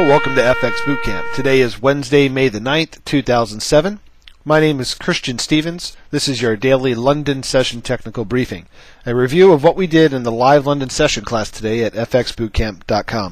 welcome to FX Bootcamp. Today is Wednesday, May the 9th, 2007. My name is Christian Stevens. This is your daily London session technical briefing. A review of what we did in the live London session class today at fxbootcamp.com.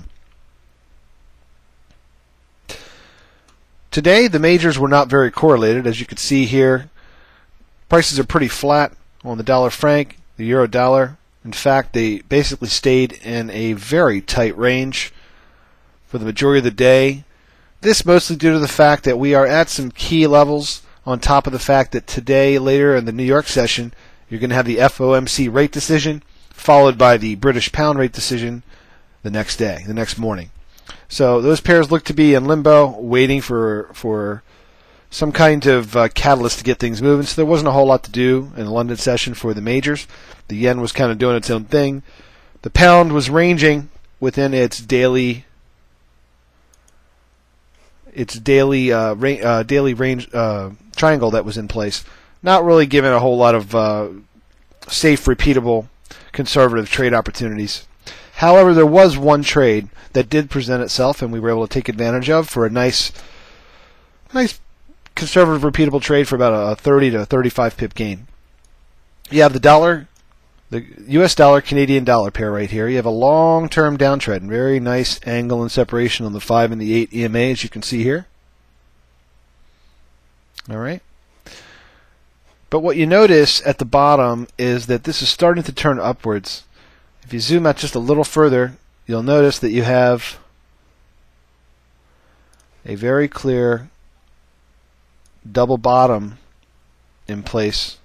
Today, the majors were not very correlated. As you can see here, prices are pretty flat on the dollar franc, the euro dollar. In fact, they basically stayed in a very tight range for the majority of the day. This mostly due to the fact that we are at some key levels, on top of the fact that today, later in the New York session, you're going to have the FOMC rate decision, followed by the British pound rate decision the next day, the next morning. So those pairs look to be in limbo, waiting for some kind of catalyst to get things moving. So there wasn't a whole lot to do in the London session for the majors. The yen was kind of doing its own thing. The pound was ranging within its daily range triangle that was in place, not really giving a whole lot of safe, repeatable, conservative trade opportunities. However, there was one trade that did present itself, and we were able to take advantage of for a nice conservative, repeatable trade for about a 30 to 35 pip gain. You have the U.S. dollar Canadian dollar pair right here. You have a long-term downtrend, very nice angle and separation on the 5 and the 8 EMA, as you can see here. All right. But what you notice at the bottom is that this is starting to turn upwards. If you zoom out just a little further, you'll notice that you have a very clear double bottom in place.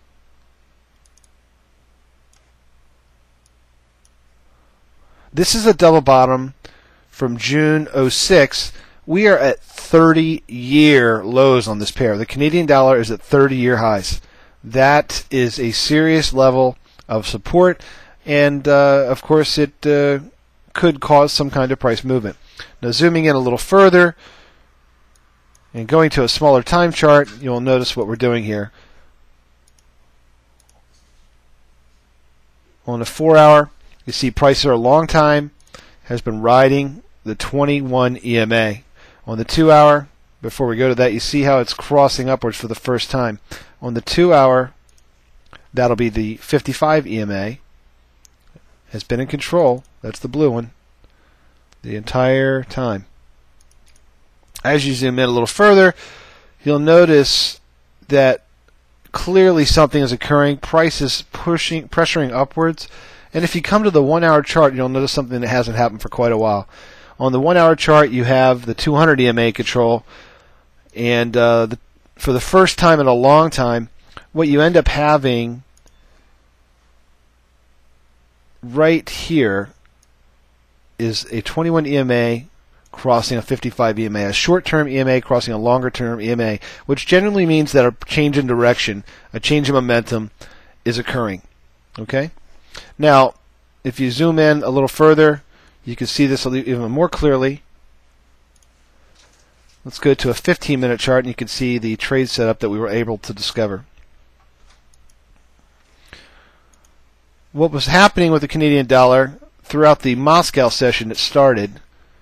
This is a double bottom from June 06. We are at 30-year lows on this pair. The Canadian dollar is at 30-year highs. That is a serious level of support, and of course it could cause some kind of price movement. Now zooming in a little further and going to a smaller time chart, you'll notice what we're doing here. On the 4-hour, you see price for a long time has been riding the 21 EMA. On the 2-hour, before we go to that, you see how it's crossing upwards for the first time. On the 2-hour, that'll be the 55 EMA. Has been in control. That's the blue one. The entire time. As you zoom in a little further, you'll notice that clearly something is occurring. Price is pressuring upwards. And if you come to the 1-hour chart, you'll notice something that hasn't happened for quite a while. On the 1-hour chart, you have the 200 EMA control, and for the first time in a long time, what you end up having right here is a 21 EMA crossing a 55 EMA, a short-term EMA crossing a longer-term EMA, which generally means that a change in direction, a change in momentum is occurring. Okay? Now, if you zoom in a little further, you can see this even more clearly. Let's go to a 15-minute chart, and you can see the trade setup that we were able to discover. What was happening with the Canadian dollar throughout the Moscow session that started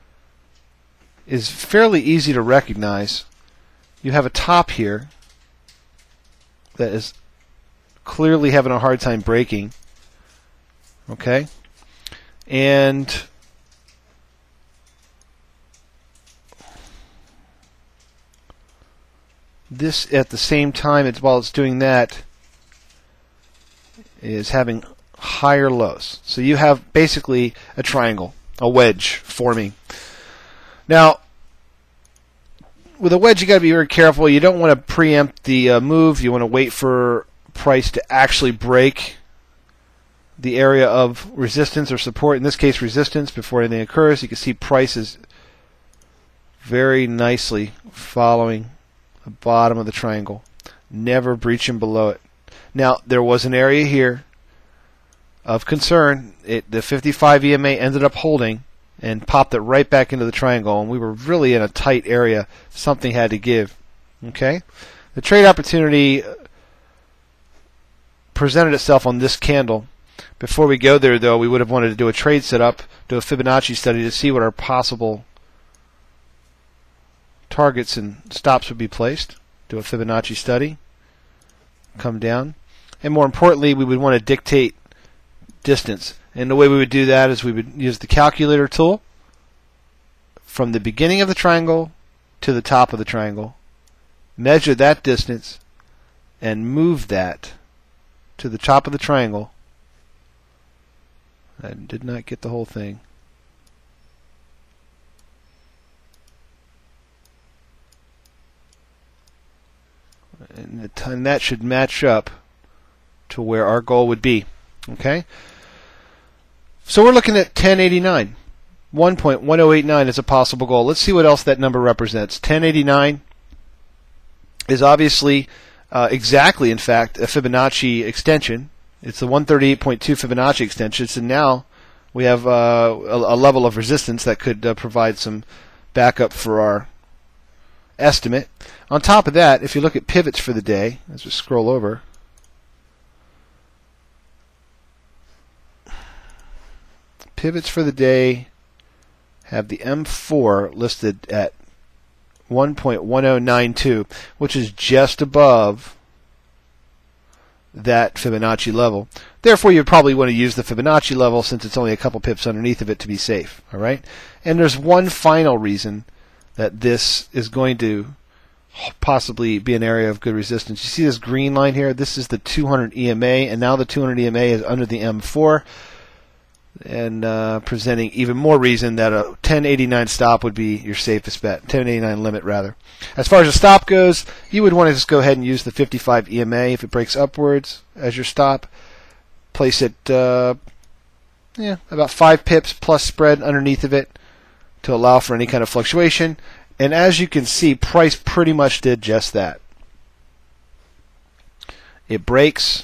is fairly easy to recognize. You have a top here that is clearly having a hard time breaking. Okay, and this at the same time, while it's doing that, is having higher lows. So you have basically a triangle, a wedge forming. Now, with a wedge, you got to be very careful. You don't want to preempt the move. You want to wait for price to actually break the area of resistance or support, in this case resistance, before anything occurs. You can see price is very nicely following the bottom of the triangle, never breaching below it. Now, there was an area here of concern. The 55 EMA ended up holding and popped it right back into the triangle, and we were really in a tight area. Something had to give. Okay? The trade opportunity presented itself on this candle. Before we go there, though, we would have wanted to do a trade setup, do a Fibonacci study to see what our possible targets and stops would be placed. Do a Fibonacci study. Come down. And more importantly, we would want to dictate distance. And the way we would do that is we would use the calculator tool from the beginning of the triangle to the top of the triangle, measure that distance, and move that to the top of the triangle. I did not get the whole thing. And that should match up to where our goal would be. Okay? So we're looking at 1089. 1.1089 is a possible goal. Let's see what else that number represents. 1089 is obviously exactly, in fact, a Fibonacci extension. It's the 138.2 Fibonacci extension. So now we have a level of resistance that could provide some backup for our estimate. On top of that, if you look at pivots for the day, let's just scroll over. Pivots for the day have the M4 listed at 1.1092, which is just above that Fibonacci level. Therefore, you probably want to use the Fibonacci level since it's only a couple pips underneath of it to be safe. All right? And there's one final reason that this is going to possibly be an area of good resistance. You see this green line here? This is the 200 EMA, and now the 200 EMA is under the M4. And presenting even more reason that a 1089 stop would be your safest bet. 1089 limit, rather. As far as a stop goes, you would want to just go ahead and use the 55 EMA if it breaks upwards as your stop. Place it about 5 pips plus spread underneath of it to allow for any kind of fluctuation. And as you can see, price pretty much did just that. It breaks.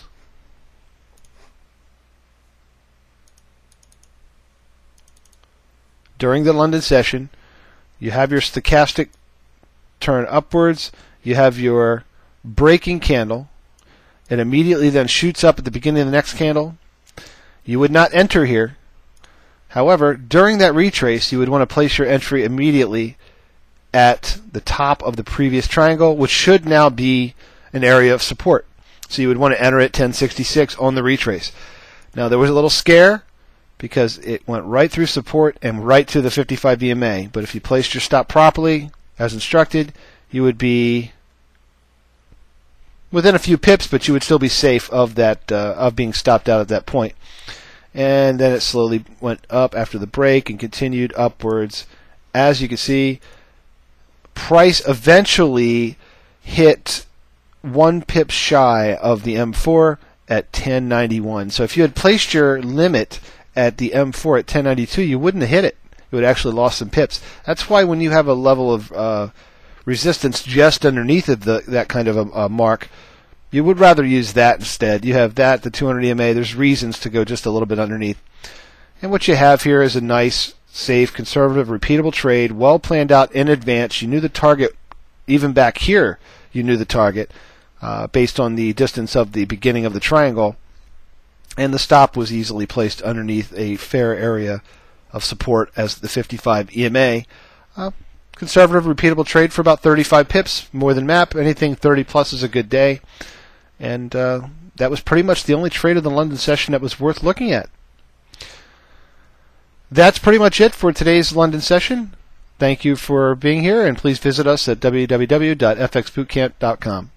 During the London session, you have your stochastic turn upwards, you have your breaking candle, it immediately then shoots up at the beginning of the next candle. You would not enter here. However, during that retrace, you would want to place your entry immediately at the top of the previous triangle, which should now be an area of support. So you would want to enter at 1066 on the retrace. Now, there was a little scare because it went right through support and right to the 55 EMA. But if you placed your stop properly, as instructed, you would be within a few pips, but you would still be safe of that of being stopped out at that point. And then it slowly went up after the break and continued upwards. As you can see, price eventually hit 1 pip shy of the M4 at 1091. So if you had placed your limit at the M4 at 1092, you wouldn't have hit it. You would actually lost some pips. That's why when you have a level of resistance just underneath of that kind of a mark, you would rather use that instead. You have that, the 200 EMA. There's reasons to go just a little bit underneath. And what you have here is a nice, safe, conservative, repeatable trade, well planned out in advance. You knew the target, even back here, you knew the target based on the distance of the beginning of the triangle. And the stop was easily placed underneath a fair area of support as the 55 EMA. Conservative, repeatable trade for about 35 pips, more than map. Anything 30 plus is a good day. And that was pretty much the only trade of the London session that was worth looking at. That's pretty much it for today's London session. Thank you for being here, and please visit us at www.fxbootcamp.com.